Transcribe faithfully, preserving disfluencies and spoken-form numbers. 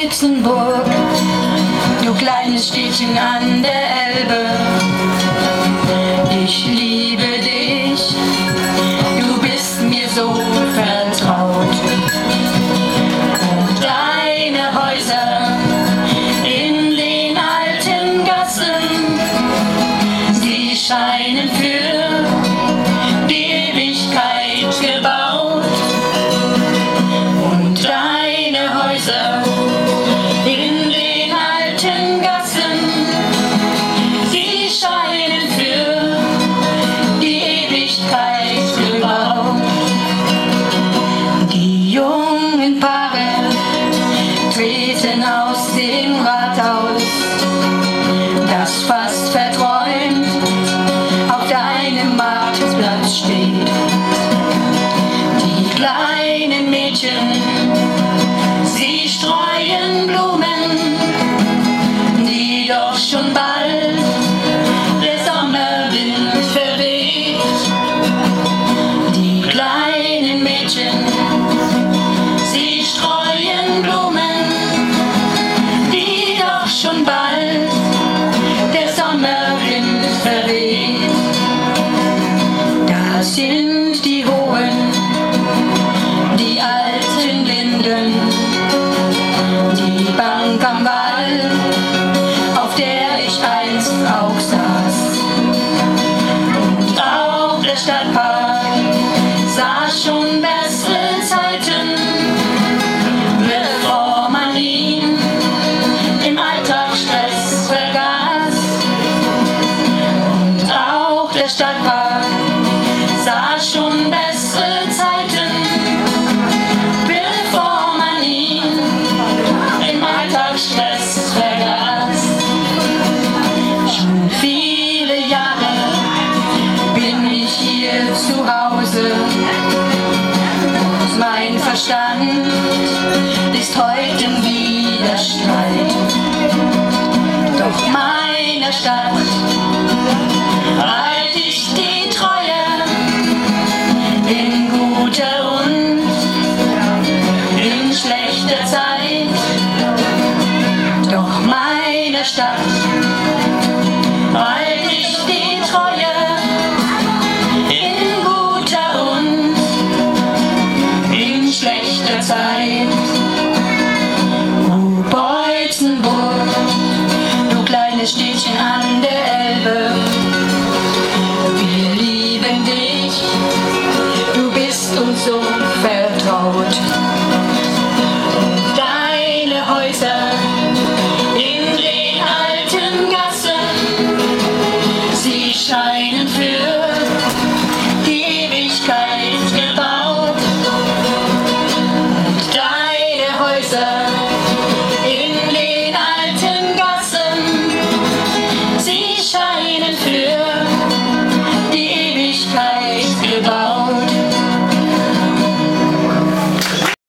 Beutzenburg, du kleines Städtchen an der Elbe. Ich liebe dich, du bist mir so vertraut. Und deine Häuser in den alten Gassen, die scheinen für die Ewigkeit gebaut. Und deine Häuser in den alten Gassen, die scheinen für die Ewigkeit gebaut. Die jungen Paare treten aus dem Rathaus, das fast verträumt auf deinem Marktplatz steht. Die kleinen Mädchen, sie streuen Blumen, die doch schon bald der Sommerwind verweht. Die kleinen Mädchen, sie streuen Blumen, die doch schon bald der Sommerwind verweht. Da sind die hohen, die alten Linden, die Bank am Wall, auf der ich einst auch saß. Und auch der Stadtpark sah schon bessere Zeiten, bevor man ihn im Alltagsstress vergaß. Und auch der Stadtpark sah schon bessere Zeiten, bevor man ihn im Alltagsstress vergaß. Schon viele Jahre bin ich hier zu Hause und mein Verstand ist heute im Widerstreit. Doch meiner Stadt halt ich die Treue in guter und in schlechter Zeit. Doch meiner Stadt halt ich die Treue in guter und in schlechter Zeit. O Beutzenburg, du kleines Städtchen an der Elbe, wir lieben dich, du bist uns so vertraut.